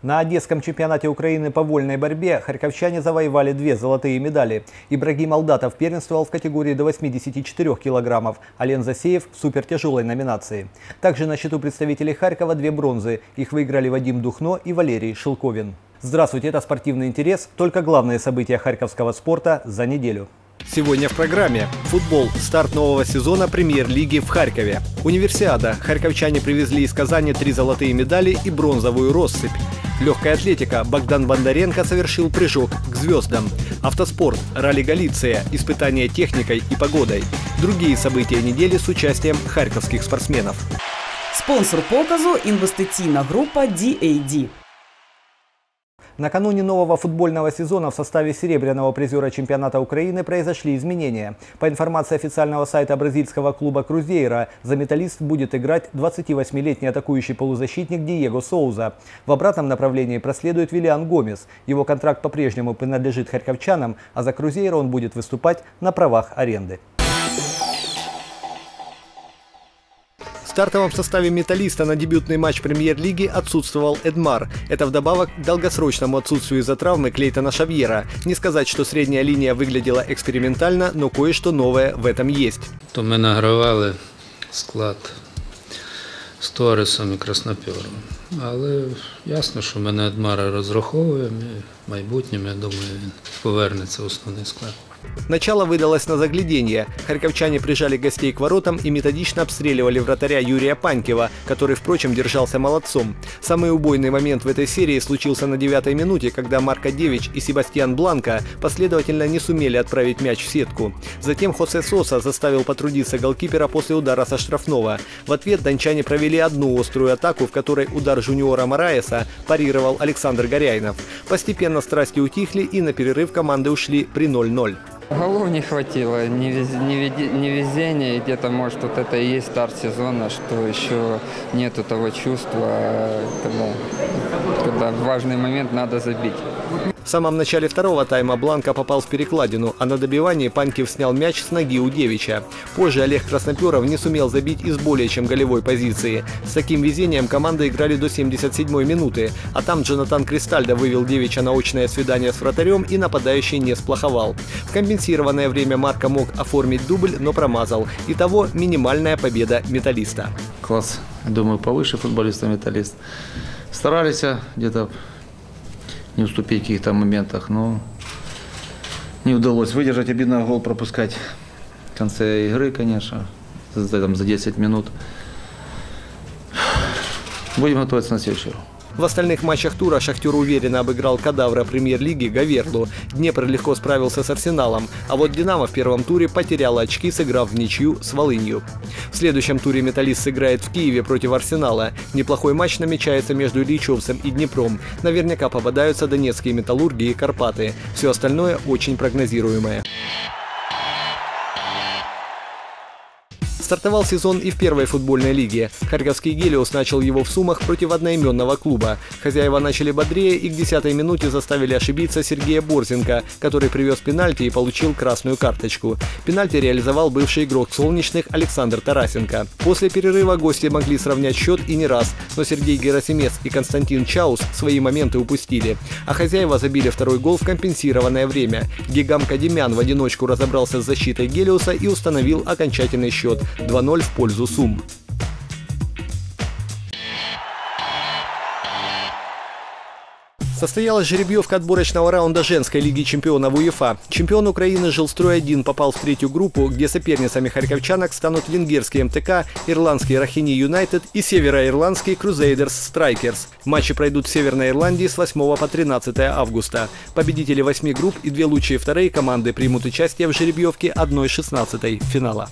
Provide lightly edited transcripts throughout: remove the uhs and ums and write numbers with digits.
На Одесском чемпионате Украины по вольной борьбе харьковчане завоевали 2 золотые медали. Ибрагим Алдатов первенствовал в категории до 84 килограммов, а Лен Засеев в супертяжелой номинации. Также на счету представителей Харькова 2 бронзы. Их выиграли Вадим Духно и Валерий Шелковин. Здравствуйте, это «Спортивный интерес». Только главные события харьковского спорта за неделю. Сегодня в программе. Футбол. Старт нового сезона премьер-лиги в Харькове. Универсиада. Харьковчане привезли из Казани 3 золотые медали и бронзовую россыпь. Легкая атлетика. Богдан Бондаренко совершил прыжок к звездам. Автоспорт. Ралли Галиция. Испытания техникой и погодой. Другие события недели с участием харьковских спортсменов. Спонсор показу – інвестиційна группа DAD. Накануне нового футбольного сезона в составе серебряного призера чемпионата Украины произошли изменения. По информации официального сайта бразильского клуба «Крузейро», за «Металлист» будет играть 28-летний атакующий полузащитник Диего Соуза. В обратном направлении проследует Виллиан Гомес. Его контракт по-прежнему принадлежит харьковчанам, а за «Крузейро» он будет выступать на правах аренды. В стартовом составе «Металлиста» на дебютный матч премьер-лиги отсутствовал Эдмар. Это вдобавок к долгосрочному отсутствию из-за травмы Клейтона Шавьера. Не сказать, что средняя линия выглядела экспериментально, но кое-что новое в этом есть. То ми награвали склад з Торресом і Краснопером. Але ясно, що ми на Едмара розраховуємо і в майбутньому, я думаю, він повернеться в основний склад. Начало выдалось на загляденье. Харьковчане прижали гостей к воротам и методично обстреливали вратаря Юрия Панькева, который, впрочем, держался молодцом. Самый убойный момент в этой серии случился на 9-й минуте, когда Марко Девич и Себастьян Бланко последовательно не сумели отправить мяч в сетку. Затем Хосе Соса заставил потрудиться голкипера после удара со штрафного. В ответ дончане провели одну острую атаку, в которой удар жуниора Мораеса парировал Александр Горяйнов. Постепенно страсти утихли, и на перерыв команды ушли при 0-0. Голов не хватило, невезение, и где-то, может, вот это и есть старт сезона, что еще нету того чувства, когда в важный момент надо забить. В самом начале второго тайма Бланко попал в перекладину, а на добивании Панькев снял мяч с ноги у Девича. Позже Олег Красноперов не сумел забить из более чем голевой позиции. С таким везением команды играли до 77-й минуты, а там Джонатан Кристальдо вывел Девича на очное свидание с вратарем, и нападающий не сплоховал. В компенсированное время Марко мог оформить дубль, но промазал. Итого минимальная победа «Металлиста». Класс, думаю, повыше футболиста «Металлист». Старались где-то не уступить в каких-то моментах, но не удалось выдержать. Обидно гол пропускать в конце игры, конечно, за 10 минут. Будем готовиться на следующий игру. В остальных матчах тура «Шахтер» уверенно обыграл кадавра премьер-лиги Говерлу. Днепр легко справился с «Арсеналом», а вот «Динамо» в первом туре потеряла очки, сыграв в ничью с «Волынью». В следующем туре «Металлист» сыграет в Киеве против «Арсенала». Неплохой матч намечается между Ильичевцем и Днепром. Наверняка попадаются донецкие «Металлурги» и «Карпаты». Все остальное очень прогнозируемое. Стартовал сезон и в первой футбольной лиге. Харьковский «Гелиос» начал его в Сумах против одноименного клуба. Хозяева начали бодрее и к 10-й минуте заставили ошибиться Сергея Борзенко, который привез пенальти и получил красную карточку. Пенальти реализовал бывший игрок «Солнечных» Александр Тарасенко. После перерыва гости могли сравнять счет и не раз, но Сергей Герасимец и Константин Чаус свои моменты упустили. А хозяева забили второй гол в компенсированное время. Гигам Кадемян в одиночку разобрался с защитой «Гелиоса» и установил окончательный счет – 2-0 в пользу Сум. Состоялась жеребьевка отборочного раунда женской лиги чемпионов УЕФА. Чемпион Украины «Жилстрой-1» попал в третью группу, где соперницами харьковчанок станут венгерский МТК, ирландский Рахини Юнайтед и североирландский Крузейдерс Страйкерс. Матчи пройдут в Северной Ирландии с 8 по 13 августа. Победители 8 групп и 2 лучшие вторые команды примут участие в жеребьевке 1/16 финала.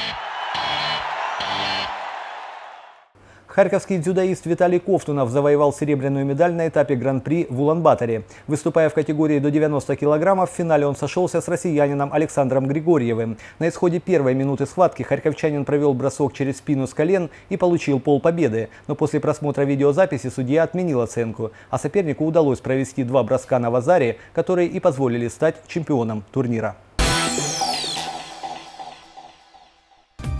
Харьковский дзюдоист Виталий Ковтунов завоевал серебряную медаль на этапе Гран-при в Улан-Баторе. Выступая в категории до 90 килограммов, в финале он сошелся с россиянином Александром Григорьевым. На исходе первой минуты схватки харьковчанин провел бросок через спину с колен и получил полпобеды. Но после просмотра видеозаписи судья отменил оценку, а сопернику удалось провести 2 броска на вазаре, которые и позволили стать чемпионом турнира.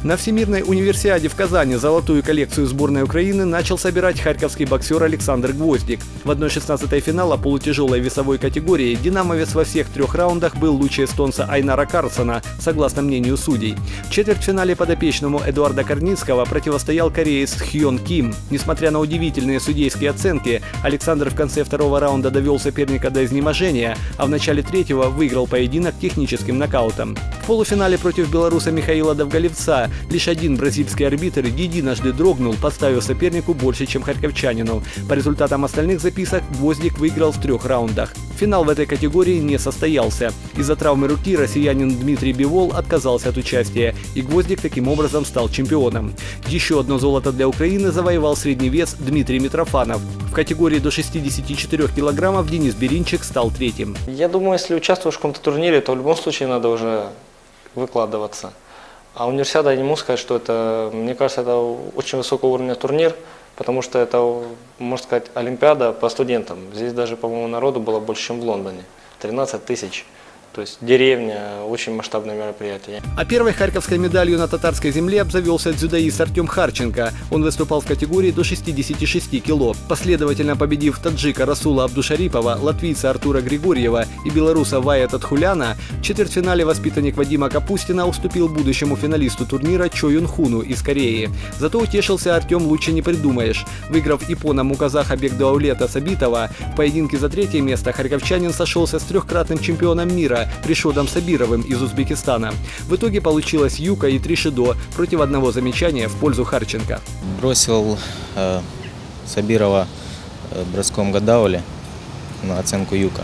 На Всемирной универсиаде в Казани золотую коллекцию сборной Украины начал собирать харьковский боксер Александр Гвоздик. В 1/16 финала полутяжелой весовой категории динамовец во всех 3 раундах был лучше эстонца Айнара Карлсона, согласно мнению судей. В четвертьфинале подопечному Эдуарда Корницкого противостоял кореец Хьон Ким. Несмотря на удивительные судейские оценки, Александр в конце 2-го раунда довел соперника до изнеможения, а в начале 3-го выиграл поединок техническим нокаутом. В полуфинале против белоруса Михаила Довголевца лишь один бразильский арбитр единожды дрогнул, поставив сопернику больше, чем харьковчанину. По результатам остальных записок Гвоздик выиграл в 3 раундах. Финал в этой категории не состоялся. Из-за травмы руки россиянин Дмитрий Бивол отказался от участия, и Гвоздик таким образом стал чемпионом. Еще одно золото для Украины завоевал средний вес Дмитрий Митрофанов. В категории до 64 килограммов Денис Беринчик стал 3-м. Я думаю, если участвуешь в каком-то турнире, то в любом случае надо уже выкладываться. А универсиада, я не могу сказать, что это, мне кажется, это очень высокого уровня турнир, потому что это, можно сказать, олимпиада по студентам. Здесь даже, по-моему, народу было больше, чем в Лондоне. 13 тысяч. То есть деревня, очень масштабное мероприятие. А первой харьковской медалью на татарской земле обзавелся дзюдоист Артем Харченко. Он выступал в категории до 66 кило. Последовательно победив таджика Расула Абдушарипова, латвийца Артура Григорьева и белоруса Вая Татхуляна, в четвертьфинале воспитанник Вадима Капустина уступил будущему финалисту турнира Чо Юн Хуну из Кореи. Зато утешился Артем лучше не придумаешь. Выиграв япона Муказаха Бекдаулета Сабитова, в поединке за 3-е место харьковчанин сошелся с 3-кратным чемпионом мира Ришодом Сабировым из Узбекистана. В итоге получилось юка и 3 шидо против одного замечания в пользу Харченко. Бросил Сабирова броском гадаули на оценку юка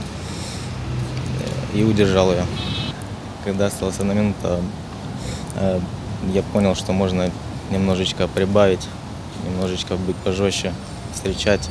и удержал ее. Когда остался на минуту, я понял, что можно немножечко прибавить, немножечко быть пожестче, встречать,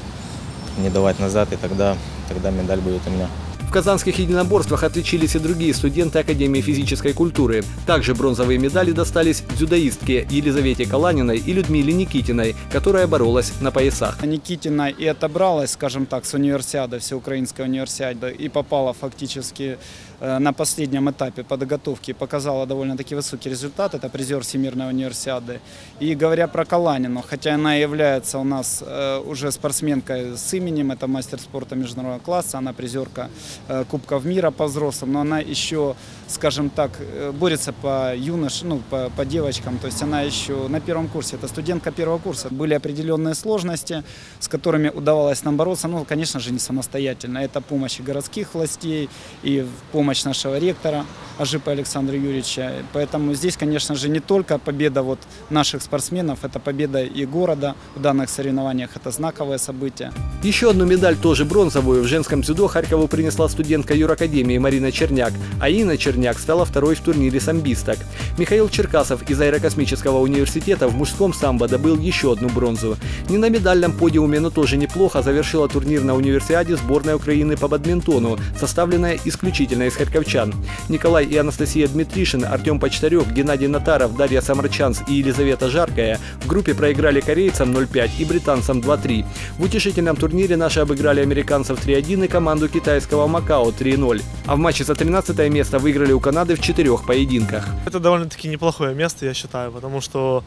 не давать назад, и тогда медаль будет у меня. В казанских единоборствах отличились и другие студенты Академии физической культуры. Также бронзовые медали достались дзюдоистке Елизавете Каланиной и Людмиле Никитиной, которая боролась на поясах. Никитина и отобралась, скажем так, с универсиады, всеукраинской универсиады, и попала фактически на последнем этапе подготовки, показала довольно-таки высокий результат, это призер Всемирной универсиады. И говоря про Каланину, хотя она является у нас уже спортсменкой с именем, это мастер спорта международного класса, она призерка Кубков мира по взрослым, но она еще, скажем так, борется по юношам, по девочкам, то есть она еще на 1-м курсе, это студентка 1-го курса. Были определенные сложности, с которыми удавалось нам бороться, но, конечно же, не самостоятельно. Это помощь городских властей и помощь нашего ректора Ажипа Александра Юрьевича. Поэтому здесь, конечно же, не только победа наших спортсменов, это победа и города в данных соревнованиях, это знаковое событие. Еще одну медаль, тоже бронзовую, в женском дзюдо Харькову принесла студентка юракадемии Марина Черняк, а Инна Черняк стала 2-й в турнире самбисток. Михаил Черкасов из Аэрокосмического университета в мужском самбо добыл еще одну бронзу. Не на медальном подиуме, но тоже неплохо завершила турнир на универсиаде сборная Украины по бадминтону, составленная исключительно из харьковчан. Николай и Анастасия Дмитришин, Артем Почтарев, Геннадий Натаров, Дарья Самарчанц и Елизавета Жаркая в группе проиграли корейцам 0-5 и британцам 2-3. В утешительном турнире наши обыграли американцев 3-1 и команду китайского Макао 3-0. А в матче за 13-е место выиграли у Канады в 4 поединках. Это довольно-таки неплохое место, я считаю, потому что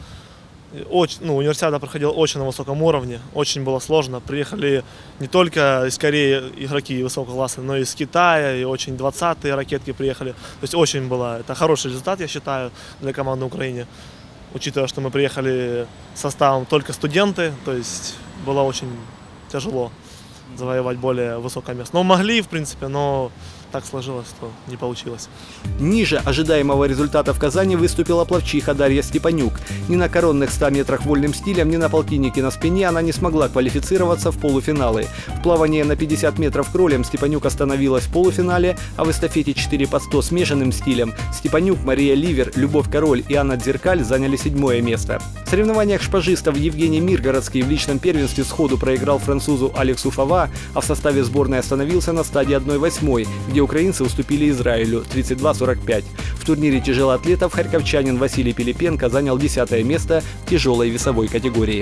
универсиада проходила очень на высоком уровне, очень было сложно. Приехали не только из Кореи игроки высокого класса, но и из Китая, и очень 20-е ракетки приехали. То есть очень было, это хороший результат, я считаю, для команды Украины. Учитывая, что мы приехали составом только студенты, то есть было очень тяжело завоевать более высокое место. Но могли, в принципе, но так сложилось, что не получилось. Ниже ожидаемого результата в Казани выступила пловчиха Дарья Степанюк. Ни на коронных 100 метрах вольным стилем, ни на полтиннике на спине она не смогла квалифицироваться в полуфиналы. В плавании на 50 метров кролем Степанюк остановилась в полуфинале, а в эстафете 4 по 100 смешанным стилем Степанюк, Мария Ливер, Любовь Король и Анна Дзеркаль заняли 7-е место. В соревнованиях шпажистов Евгений Миргородский в личном первенстве сходу проиграл французу Алексу Фава, а в составе сборной остановился на стадии 1/8, где украинцы уступили Израилю 32-45. В турнире тяжелоатлетов харьковчанин Василий Пилипенко занял 10-е место в тяжелой весовой категории.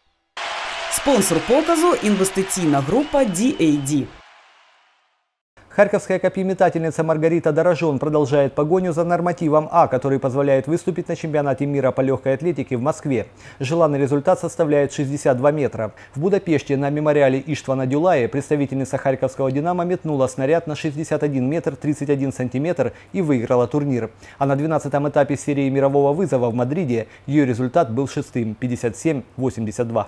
Спонсор показу – інвестиційна група DAD. Харьковская копьеметательница Маргарита Дорожон продолжает погоню за нормативом А, который позволяет выступить на чемпионате мира по легкой атлетике в Москве. Желанный результат составляет 62 метра. В Будапеште на мемориале Иштвана Дюлая представительница харьковского «Динамо» метнула снаряд на 61 метр 31 сантиметр и выиграла турнир. А на 12-м этапе серии мирового вызова в Мадриде ее результат был шестым – 57-82.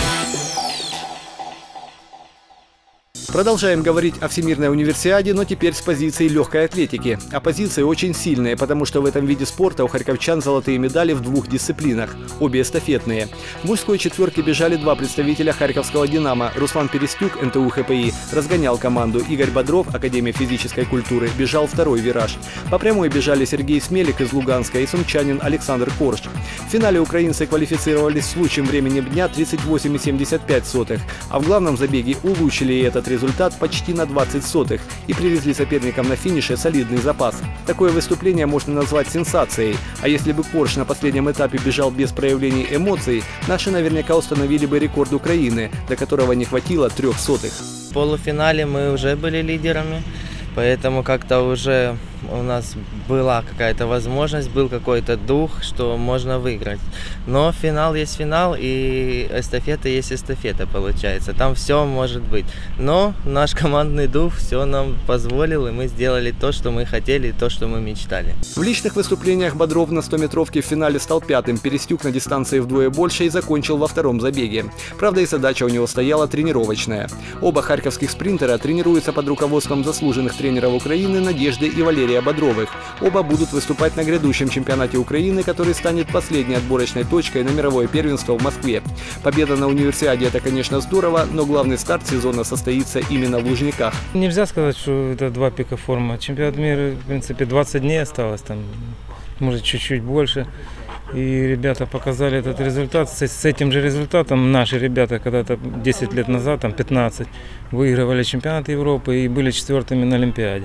Продолжаем говорить о Всемирной универсиаде, но теперь с позиции легкой атлетики. А позиции очень сильные, потому что в этом виде спорта у харьковчан золотые медали в двух дисциплинах, обе эстафетные. В мужской четверке бежали два представителя харьковского «Динамо». Руслан Перестюк, НТУ ХПИ, разгонял команду. Игорь Бодров, Академия физической культуры, бежал второй вираж. По прямой бежали Сергей Смелик из Луганска и сумчанин Александр Корж. В финале украинцы квалифицировались с лучшим временем дня 38,75, а в главном забеге улучшили этот результат почти на 20 сотых и привезли соперникам на финише солидный запас. Такое выступление можно назвать сенсацией, а если бы Корж на последнем этапе бежал без проявлений эмоций, наши наверняка установили бы рекорд Украины, до которого не хватило 3 сотых. В полуфинале мы уже были лидерами, поэтому как-то уже у нас была какая-то возможность, был какой-то дух, что можно выиграть. Но финал есть финал, и эстафета есть эстафета, получается. Там все может быть. Но наш командный дух все нам позволил, и мы сделали то, что мы хотели, то, что мы мечтали. В личных выступлениях Бодров на 100-метровке в финале стал пятым, Перестюк на дистанции вдвое больше и закончил во втором забеге. Правда, и задача у него стояла тренировочная. Оба харьковских спринтера тренируются под руководством заслуженных тренеров Украины Надежды и Валерия Бодровых. Оба будут выступать на грядущем чемпионате Украины, который станет последней отборочной точкой на мировое первенство в Москве. Победа на универсиаде – это, конечно, здорово, но главный старт сезона состоится именно в Лужниках. Нельзя сказать, что это два пика формы. Чемпионат мира, в принципе, 20 дней осталось, там, может, чуть-чуть больше. И ребята показали этот результат. С этим же результатом наши ребята когда-то 10 лет назад, там 15, выигрывали чемпионат Европы и были 4-ми на Олимпиаде.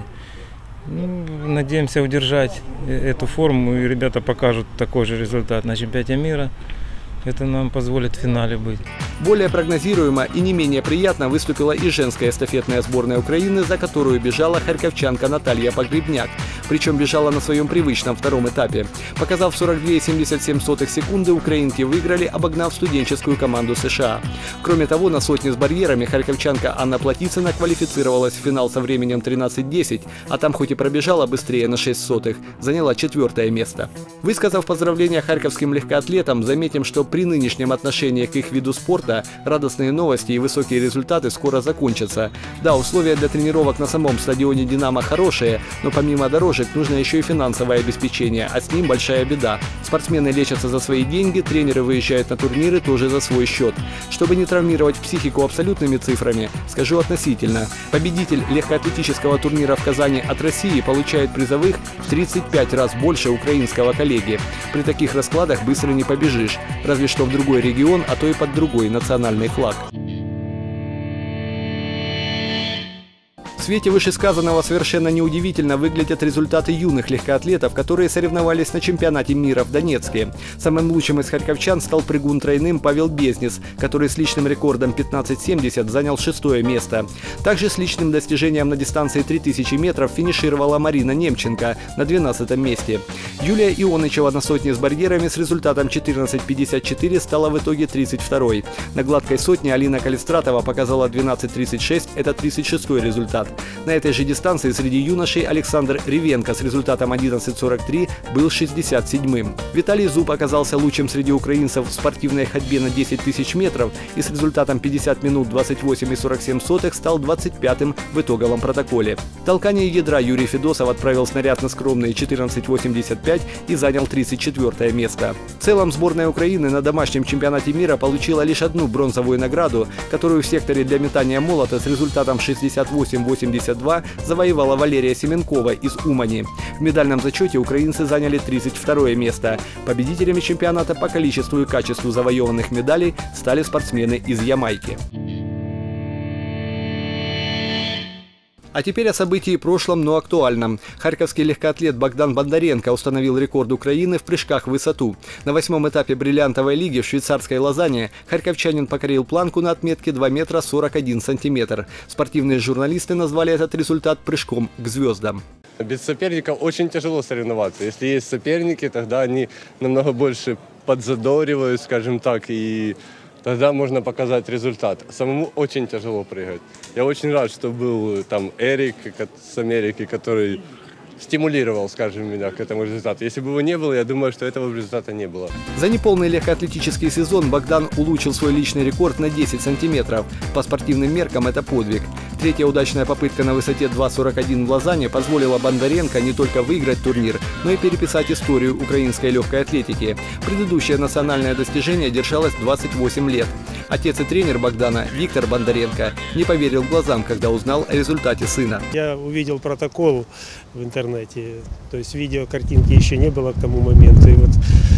Надеемся удержать эту форму, и ребята покажут такой же результат на чемпионате мира. Это нам позволит в финале быть. Более прогнозируемо и не менее приятно выступила и женская эстафетная сборная Украины, за которую бежала харьковчанка Наталья Погребняк. Причем бежала на своем привычном втором этапе. Показав 42,77 секунды, украинки выиграли, обогнав студенческую команду США. Кроме того, на сотне с барьерами харьковчанка Анна Платицына квалифицировалась в финал со временем 13:10, а там хоть и пробежала быстрее на 6 сотых, заняла 4-е место. Высказав поздравления харьковским легкоатлетам, заметим, что при нынешнем отношении к их виду спорта радостные новости и высокие результаты скоро закончатся. Да, условия для тренировок на самом стадионе «Динамо» хорошие, но помимо дорожек нужно еще и финансовое обеспечение, а с ним большая беда. Спортсмены лечатся за свои деньги, тренеры выезжают на турниры тоже за свой счет. Чтобы не травмировать психику абсолютными цифрами, скажу относительно. Победитель легкоатлетического турнира в Казани от России получает призовых в 35 раз больше украинского коллеги. При таких раскладах быстро не побежишь, разве что в другой регион, а то и под другой национальный флаг. В свете вышесказанного совершенно неудивительно выглядят результаты юных легкоатлетов, которые соревновались на чемпионате мира в Донецке. Самым лучшим из харьковчан стал прыгун тройным Павел Безнис, который с личным рекордом 15:70 занял 6-е место. Также с личным достижением на дистанции 3000 метров финишировала Марина Немченко на 12-м месте. Юлия Ионычева на сотне с барьерами с результатом 14:54 стала в итоге 32-й. На гладкой сотне Алина Калистратова показала 12:36, это 36-й результат. На этой же дистанции среди юношей Александр Ревенко с результатом 11:43 был 67-м. Виталий Зуб оказался лучшим среди украинцев в спортивной ходьбе на 10 тысяч метров и с результатом 50 минут 28,47 стал 25-м в итоговом протоколе. В толкании ядра Юрий Федосов отправил снаряд на скромные 14:85 и занял 34-е место. В целом сборная Украины на домашнем чемпионате мира получила лишь одну бронзовую награду, которую в секторе для метания молота с результатом 68,82 завоевала Валерия Семенкова из Умани. В медальном зачете украинцы заняли 32-е место. Победителями чемпионата по количеству и качеству завоеванных медалей стали спортсмены из Ямайки. А теперь о событии прошлом, но актуальном. Харьковский легкоатлет Богдан Бондаренко установил рекорд Украины в прыжках в высоту. На 8-м этапе бриллиантовой лиги в швейцарской Лозанне харьковчанин покорил планку на отметке 2 метра 41 сантиметр. Спортивные журналисты назвали этот результат прыжком к звездам. Без соперников очень тяжело соревноваться. Если есть соперники, тогда они намного больше подзадоривают, скажем так, и тогда можно показать результат. Самому очень тяжело прыгать. Я очень рад, что был там Эрик с Америки, который стимулировал, скажем, меня к этому результату. Если бы его не было, я думаю, что этого результата не было. За неполный легкоатлетический сезон Богдан улучшил свой личный рекорд на 10 сантиметров. По спортивным меркам это подвиг. Третья удачная попытка на высоте 2,41 в Лозанне позволила Бондаренко не только выиграть турнир, но и переписать историю украинской легкой атлетики. Предыдущее национальное достижение держалось 28 лет. Отец и тренер Богдана Виктор Бондаренко не поверил глазам, когда узнал о результате сына. Я увидел протокол в интернете, то есть видео, картинки еще не было к тому моменту. И вот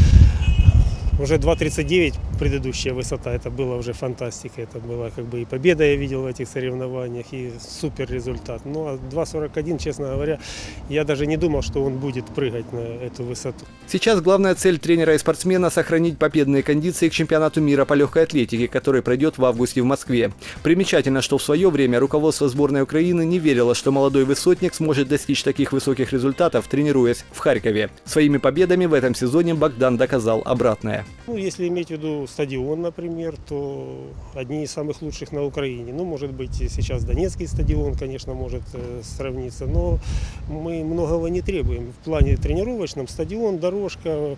уже 2,39 предыдущая высота, это была уже фантастика, это была как бы и победа я видел в этих соревнованиях, и супер результат. Ну а 2,41, честно говоря, я даже не думал, что он будет прыгать на эту высоту. Сейчас главная цель тренера и спортсмена – сохранить победные кондиции к чемпионату мира по легкой атлетике, который пройдет в августе в Москве. Примечательно, что в свое время руководство сборной Украины не верило, что молодой высотник сможет достичь таких высоких результатов, тренируясь в Харькове. Своими победами в этом сезоне Богдан доказал обратное. Ну, если иметь в виду стадион, например, то одни из самых лучших на Украине. Ну, может быть, сейчас Донецкий стадион, конечно, может сравниться, но мы многого не требуем. В плане тренировочном стадион, дорожка,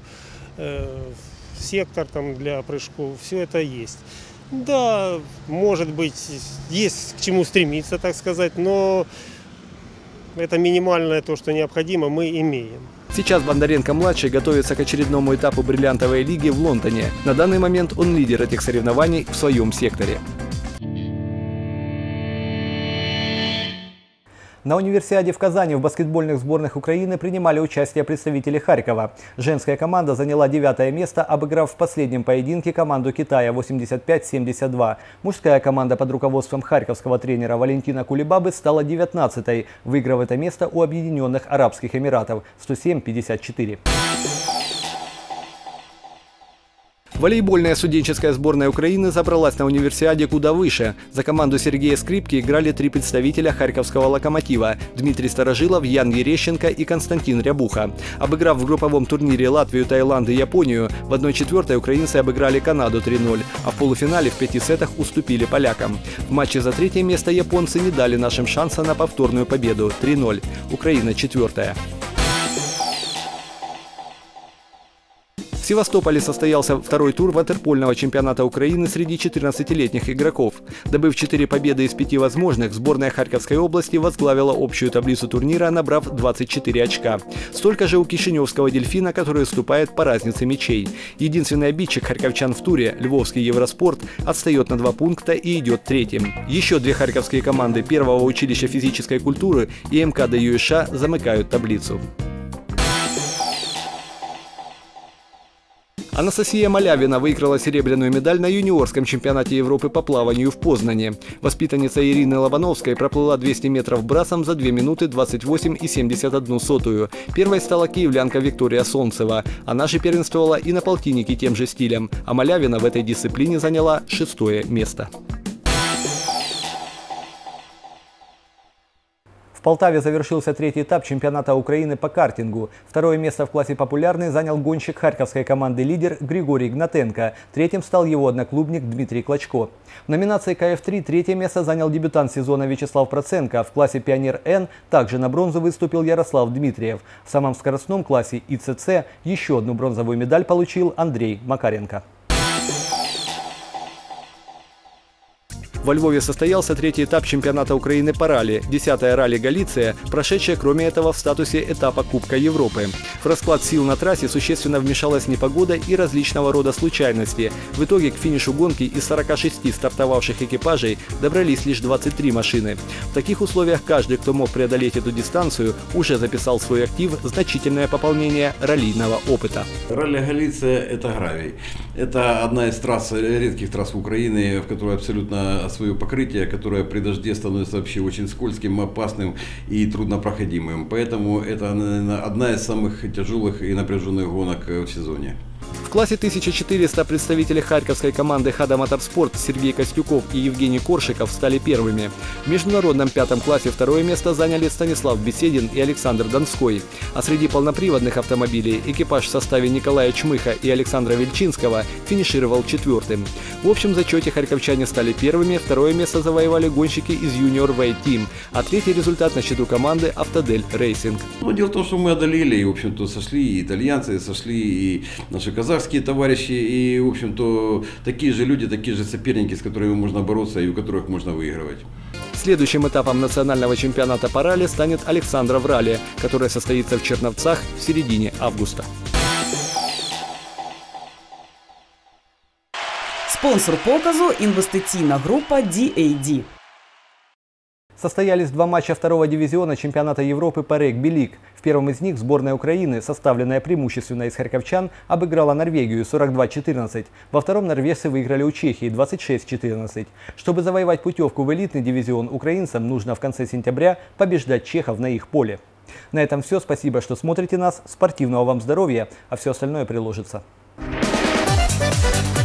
сектор там для прыжков, все это есть. Да, может быть, есть к чему стремиться, так сказать, но это минимальное то, что необходимо, мы имеем. Сейчас Бондаренко-младший готовится к очередному этапу бриллиантовой лиги в Лондоне. На данный момент он лидер этих соревнований в своем секторе. На универсиаде в Казани в баскетбольных сборных Украины принимали участие представители Харькова. Женская команда заняла 9-е место, обыграв в последнем поединке команду Китая 85-72. Мужская команда под руководством харьковского тренера Валентина Кулебабы стала 19-й, выиграв это место у Объединенных Арабских Эмиратов 107-54. Волейбольная студенческая сборная Украины забралась на универсиаде куда выше. За команду Сергея Скрипки играли 3 представителя харьковского «Локомотива» – Дмитрий Старожилов, Ян Ерещенко и Константин Рябуха. Обыграв в групповом турнире Латвию, Таиланд и Японию, в 1/4 украинцы обыграли Канаду 3-0, а в полуфинале в 5 сетах уступили полякам. В матче за 3-е место японцы не дали нашим шанса на повторную победу – 3-0. Украина 4-я. В Севастополе состоялся второй тур ватерпольного чемпионата Украины среди 14-летних игроков. Добыв 4 победы из 5 возможных, сборная Харьковской области возглавила общую таблицу турнира, набрав 24 очка. Столько же у кишиневского «Дельфина», который уступает по разнице мячей. Единственный обидчик харьковчан в туре, львовский «Евроспорт», отстает на 2 пункта и идет третьим. Еще 2 харьковские команды Первого училища физической культуры и МК ДЮСШ замыкают таблицу. Анастасия Малявина выиграла серебряную медаль на юниорском чемпионате Европы по плаванию в Познане. Воспитанница Ирины Лобановской проплыла 200 метров брасом за 2 минуты 28,71. Первой стала киевлянка Виктория Солнцева. Она же первенствовала и на полтиннике тем же стилем. А Малявина в этой дисциплине заняла 6-е место. В Полтаве завершился 3-й этап чемпионата Украины по картингу. 2-е место в классе популярный занял гонщик харьковской команды «Лидер» Григорий Гнатенко. 3-м стал его одноклубник Дмитрий Клочко. В номинации КФ-3 3-е место занял дебютант сезона Вячеслав Проценко. В классе «Пионер-Н» также на бронзу выступил Ярослав Дмитриев. В самом скоростном классе ИЦЦ еще одну бронзовую медаль получил Андрей Макаренко. Во Львове состоялся 3-й этап чемпионата Украины по ралли, 10-я ралли «Галиция», прошедшая, кроме этого, в статусе этапа Кубка Европы. В расклад сил на трассе существенно вмешалась непогода и различного рода случайности. В итоге к финишу гонки из 46 стартовавших экипажей добрались лишь 23 машины. В таких условиях каждый, кто мог преодолеть эту дистанцию, уже записал в свой актив значительное пополнение раллийного опыта. Ралли «Галиция» – это гравий. Это одна из трасс, редких трасс Украины, в которой абсолютно свое покрытие, которое при дожде становится вообще очень скользким, опасным и труднопроходимым. Поэтому это, наверное, одна из самых тяжелых и напряженных гонок в сезоне. В классе 1400 представители харьковской команды «Хада Моторспорт» Сергей Костюков и Евгений Коршиков стали первыми. В международном пятом классе второе место заняли Станислав Беседин и Александр Донской. А среди полноприводных автомобилей экипаж в составе Николая Чмыха и Александра Вельчинского финишировал четвертым. В общем зачете харьковчане стали первыми, второе место завоевали гонщики из Junior Way Team, а третий результат на счету команды «Автодель Рейсинг». Но дело в том, что мы одолели, и, в общем-то, сошли и итальянцы, сошли и наши казахские товарищи, и, в общем-то, такие же люди, такие же соперники, с которыми можно бороться и у которых можно выигрывать. Следующим этапом национального чемпионата по ралли станет Александров ралли, которое состоится в Черновцах в середине августа. Спонсор показу – інвестиційна група DAD. Состоялись два матча второго дивизиона чемпионата Европы по регби-лиг. В первом из них сборная Украины, составленная преимущественно из харьковчан, обыграла Норвегию 42-14. Во втором норвежцы выиграли у Чехии 26-14. Чтобы завоевать путевку в элитный дивизион, украинцам нужно в конце сентября побеждать чехов на их поле. На этом все. Спасибо, что смотрите нас. Спортивного вам здоровья, а все остальное приложится.